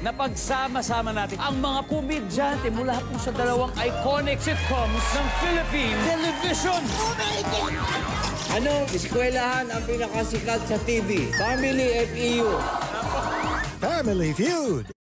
na pagsama-sama natin ang mga komedyante mula po sa dalawang iconic sitcoms ng Philippine Television. Ano, eskwelahan ang pinakasikat sa TV? Family FEU. Family Feud.